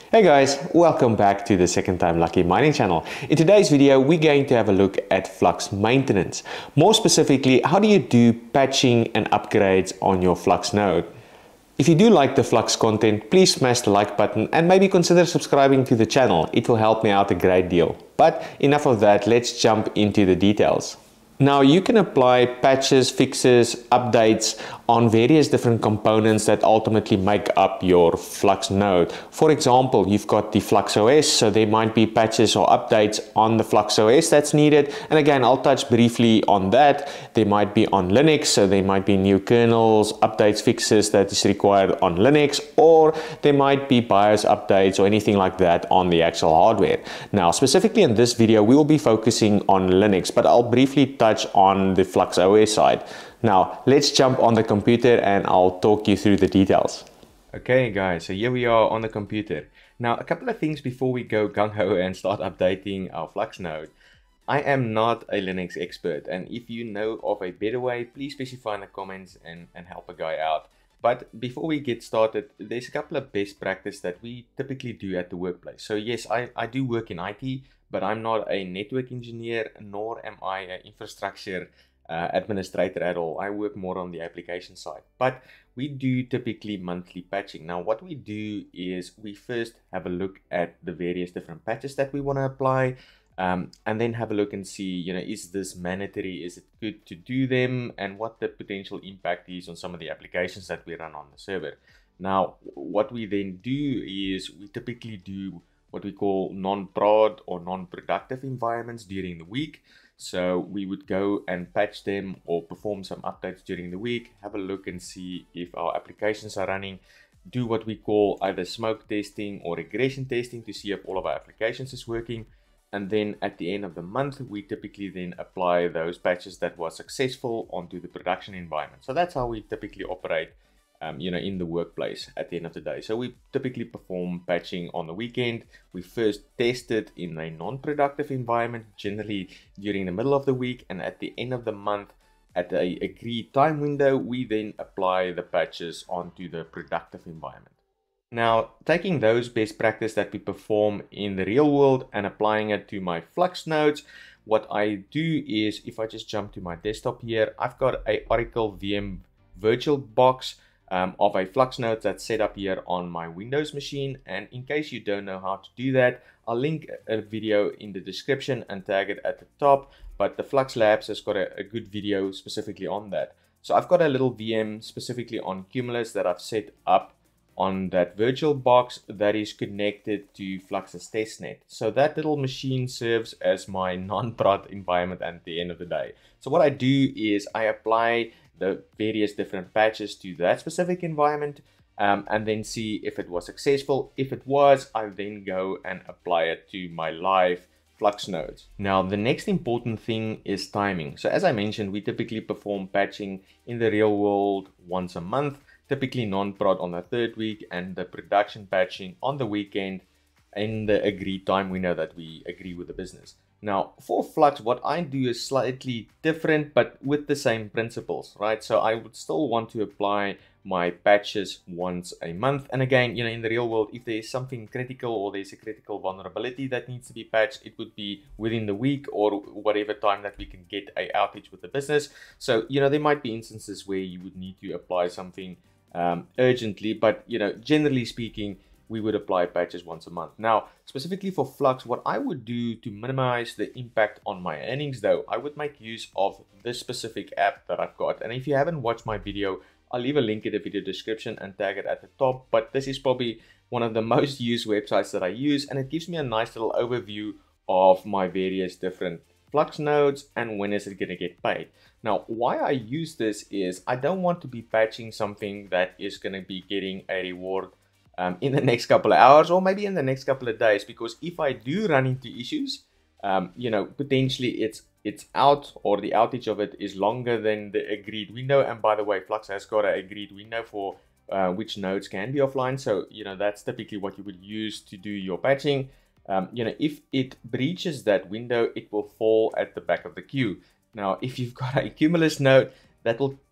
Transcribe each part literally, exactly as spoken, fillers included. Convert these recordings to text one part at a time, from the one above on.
Hey guys, welcome back to the Second Time Lucky Mining channel. In today's video, we're going to have a look at Flux maintenance. More specifically, how do you do patching and upgrades on your Flux node? If you do like the Flux content, please smash the like button and maybe consider subscribing to the channel. It will help me out a great deal. But enough of that, let's jump into the details. Now you can apply patches, fixes, updates on various different components that ultimately make up your Flux node. For example, you've got the Flux O S, so there might be patches or updates on the Flux O S that's needed. And again, I'll touch briefly on that. There might be on Linux, so there might be new kernels, updates, fixes that is required on Linux, or there might be BIOS updates or anything like that on the actual hardware. Now, specifically in this video, we will be focusing on Linux, but I'll briefly touch on the Flux O S side. Now, let's jump on the computer and I'll talk you through the details. Okay guys, so here we are on the computer. Now, a couple of things before we go gung-ho and start updating our Flux node. I am not a Linux expert, and if you know of a better way, please specify in the comments and, and help a guy out. But before we get started, there's a couple of best practice that we typically do at the workplace. So yes, I, I do work in I T, but I'm not a network engineer, nor am I an infrastructure uh, administrator at all. I work more on the application side. But we do typically monthly patching. Now, what we do is we first have a look at the various different patches that we want to apply. Um, and then have a look and see, you know, is this mandatory? Is it good to do them? And what the potential impact is on some of the applications that we run on the server. Now, what we then do is we typically do what we call non-prod or non-productive environments during the week. So we would go and patch them or perform some updates during the week, have a look and see if our applications are running, do what we call either smoke testing or regression testing to see if all of our applications is working. And then at the end of the month, we typically then apply those patches that were successful onto the production environment. So that's how we typically operate, um, you know, in the workplace at the end of the day. So we typically perform patching on the weekend. We first test it in a non-productive environment, generally during the middle of the week. And at the end of the month, at a agreed time window, we then apply the patches onto the productive environment. Now, taking those best practice that we perform in the real world and applying it to my Flux nodes, what I do is, if I just jump to my desktop here, I've got a Oracle V M virtual box um, of a Flux node that's set up here on my Windows machine. And in case you don't know how to do that, I'll link a video in the description and tag it at the top. But the Flux Labs has got a, a good video specifically on that. So I've got a little V M specifically on Cumulus that I've set up on that virtual box that is connected to Flux's testnet. So that little machine serves as my non-prod environment at the end of the day. So what I do is I apply the various different patches to that specific environment um, and then see if it was successful. If it was, I then go and apply it to my live Flux nodes. Now, the next important thing is timing. So as I mentioned, we typically perform patching in the real world once a month, typically non-prod on the third week, and the production patching on the weekend in the agreed time window that we agree with the business. Now, for Flux, what I do is slightly different, but with the same principles, right? So I would still want to apply my patches once a month. And again, you know, in the real world, if there's something critical or there's a critical vulnerability that needs to be patched, it would be within the week or whatever time that we can get a outage with the business. So, you know, there might be instances where you would need to apply something um, urgently, but, you know, generally speaking, we would apply patches once a month. Now, specifically for Flux, what I would do to minimize the impact on my earnings, though, I would make use of this specific app that I've got. And if you haven't watched my video, I'll leave a link in the video description and tag it at the top. But this is probably one of the most used websites that I use, and it gives me a nice little overview of my various different Flux nodes and when is it going to get paid. Now, why I use this is I don't want to be patching something that is going to be getting a reward Um, in the next couple of hours or maybe in the next couple of days, because if I do run into issues, um, you know, potentially it's it's out or the outage of it is longer than the agreed window. And by the way, Flux has got an agreed window for uh, which nodes can be offline. So, you know, that's typically what you would use to do your patching. Um, you know, if it breaches that window, it will fall at the back of the queue. Now, if you've got a Cumulus node, that will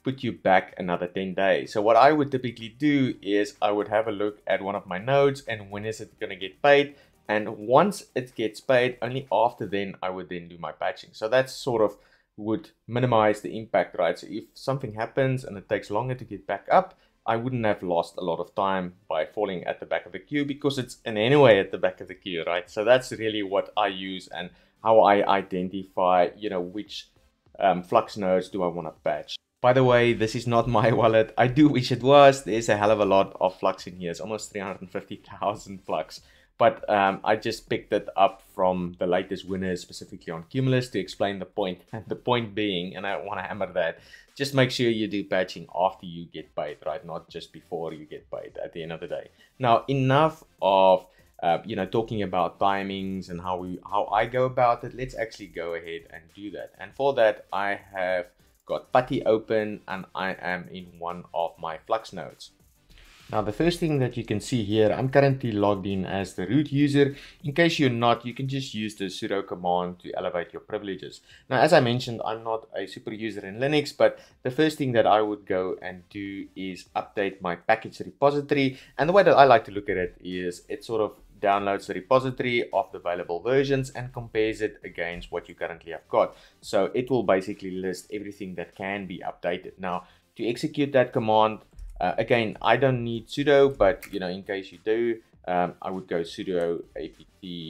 put you back another ten days. So what I would typically do is I would have a look at one of my nodes and when is it going to get paid. And once it gets paid, only after then I would then do my patching. So that's sort of would minimize the impact, right? So if something happens and it takes longer to get back up, I wouldn't have lost a lot of time by falling at the back of the queue because it's in any way at the back of the queue, right? So that's really what I use and how I identify, you know, which um, Flux nodes do I want to patch. By the way, this is not my wallet. I do wish it was. There's a hell of a lot of Flux in here. It's almost three hundred fifty thousand Flux. But um, I just picked it up from the latest winners, specifically on Cumulus, to explain the point. And the point being, and I want to hammer that, just make sure you do patching after you get paid, right? Not just before you get paid at the end of the day. Now, enough of uh, you know, talking about timings and how we how I go about it. Let's actually go ahead and do that. And for that, I have got Putty open and I am in one of my Flux nodes. Now, the first thing that you can see here, I'm currently logged in as the root user. In case you're not, you can just use the sudo command to elevate your privileges. Now, as I mentioned, I'm not a super user in Linux, but the first thing that I would go and do is update my package repository. And the way that I like to look at it is it sort of downloads the repository of the available versions and compares it against what you currently have got. So it will basically list everything that can be updated. Now, to execute that command, Uh, again, I don't need sudo, but you know, in case you do, um, I would go sudo apt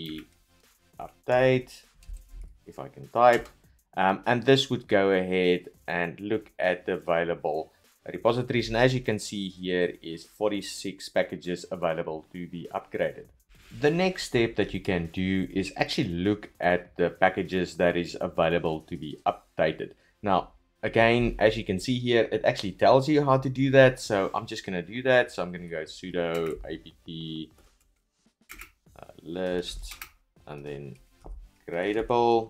update, if I can type, um, and this would go ahead and look at the available repositories. And as you can see here is forty-six packages available to be upgraded. The next step that you can do is actually look at the packages that is available to be updated. Now, again, as you can see here, it actually tells you how to do that. So I'm just going to do that. So I'm going to go sudo apt uh, list and then upgradable.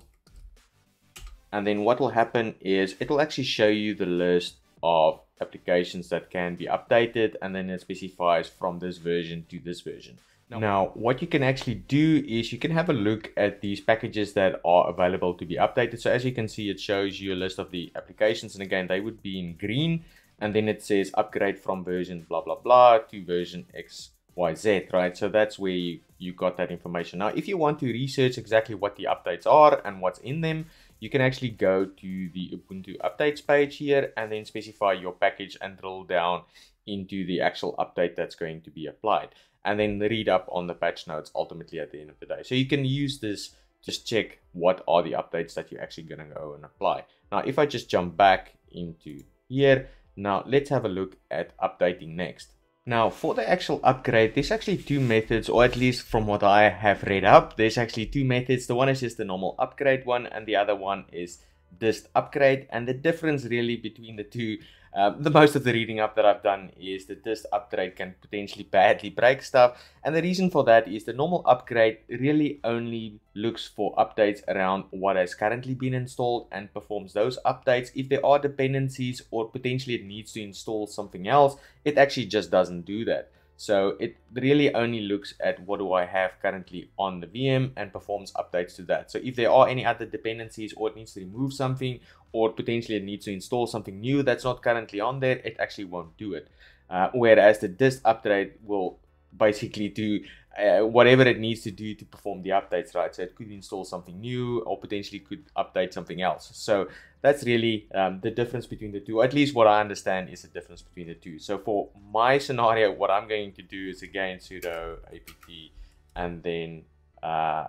And then what will happen is it will actually show you the list of applications that can be updated. And then it specifies from this version to this version. Now, what you can actually do is you can have a look at these packages that are available to be updated. So as you can see, it shows you a list of the applications. And again, they would be in green. And then it says upgrade from version blah, blah, blah to version X Y Z, right? So that's where you, you got that information. Now, if you want to research exactly what the updates are and what's in them, you can actually go to the Ubuntu updates page here and then specify your package and drill down into the actual update that's going to be applied. And then read up on the patch notes ultimately at the end of the day. So you can use this, just check what are the updates that you're actually going to go and apply. Now, if I just jump back into here, now let's have a look at updating next. Now, for the actual upgrade, there's actually two methods, or at least from what I have read up, there's actually two methods. The one is just the normal upgrade one, and the other one is dist upgrade. And the difference really between the two, Uh, the most of the reading up that I've done is the dist upgrade can potentially badly break stuff. And the reason for that is the normal upgrade really only looks for updates around what has currently been installed and performs those updates. If there are dependencies or potentially it needs to install something else, it actually just doesn't do that. So it really only looks at what do I have currently on the V M and performs updates to that. So if there are any other dependencies or it needs to remove something or potentially it needs to install something new that's not currently on there, it actually won't do it. Uh, whereas the dist upgrade will basically do uh, whatever it needs to do to perform the updates, right? So it could install something new or potentially could update something else. So that's really um, the difference between the two. At least what I understand is the difference between the two. So for my scenario, what I'm going to do is again sudo apt and then uh,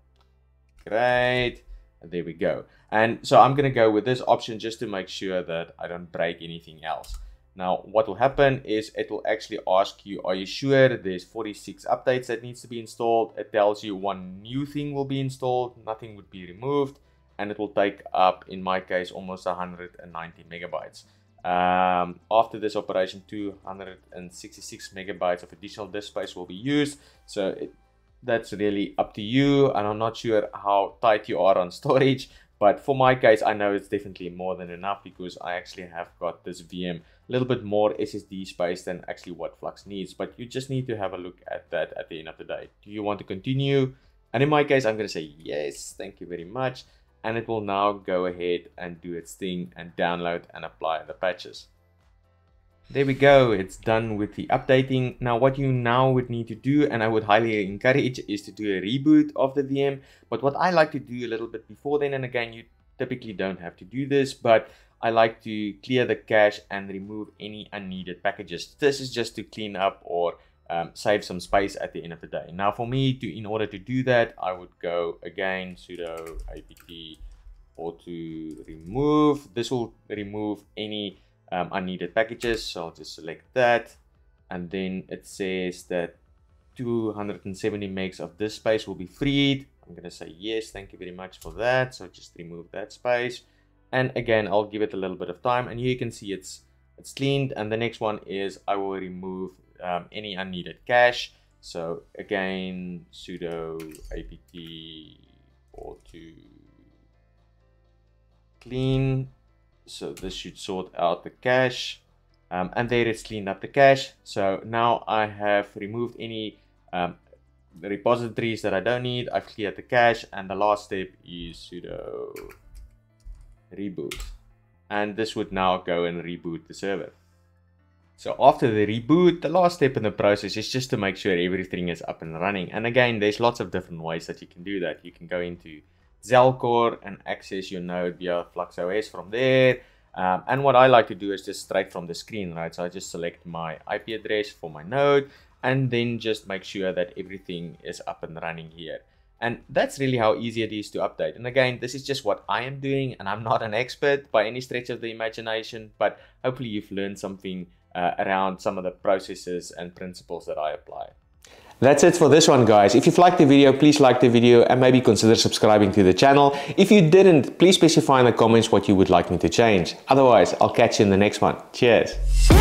upgrade. And there we go. And so I'm going to go with this option just to make sure that I don't break anything else. Now, what will happen is it will actually ask you, are you sure there's forty-six updates that needs to be installed? It tells you one new thing will be installed, nothing would be removed, and it will take up, in my case, almost one hundred ninety megabytes. Um, after this operation, two hundred sixty-six megabytes of additional disk space will be used. So it, that's really up to you, and I'm not sure how tight you are on storage. But for my case, I know it's definitely more than enough because I actually have got this V M a little bit more S S D space than actually what Flux needs. But you just need to have a look at that at the end of the day. Do you want to continue? And in my case, I'm going to say yes, thank you very much. and it will now go ahead and do its thing and download and apply the patches. There we go, it's done with the updating. Now what you now would need to do, and I would highly encourage, is to do a reboot of the V M. But what I like to do a little bit before then, and again, you typically don't have to do this, but I like to clear the cache and remove any unneeded packages. This is just to clean up or um, save some space at the end of the day. Now for me, to in order to do that, I would go again sudo apt auto remove. This will remove any Um, unneeded packages, so I'll just select that, and then it says that two hundred seventy megs of this space will be freed. I'm gonna say yes, thank you very much for that. So just remove that space, and again I'll give it a little bit of time, and here you can see it's it's cleaned. And the next one is I will remove um, any unneeded cache. So again sudo apt auto clean. So this should sort out the cache, um, and there it's cleaned up the cache. So now I have removed any um, repositories that I don't need. I've cleared the cache, and the last step is sudo reboot, and this would now go and reboot the server. So after the reboot, the last step in the process is just to make sure everything is up and running. And again, there's lots of different ways that you can do that. You can go into Zelcore and access your node via Flux O S from there. Um, and what I like to do is just straight from the screen, right? So I just select my I P address for my node and then just make sure that everything is up and running here. And that's really how easy it is to update. And again, this is just what I am doing, and I'm not an expert by any stretch of the imagination, but hopefully you've learned something uh, around some of the processes and principles that I apply. That's it for this one, guys. If you've liked the video, please like the video and maybe consider subscribing to the channel. If you didn't, please specify in the comments what you would like me to change. Otherwise, I'll catch you in the next one. Cheers.